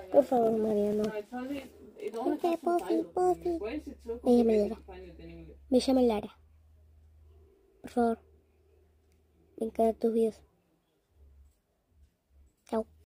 Por favor, Mariano. Gente, Pofi. Me llamo Lara. Me llamo Lara. Por favor. Me encantan tus videos. Chao.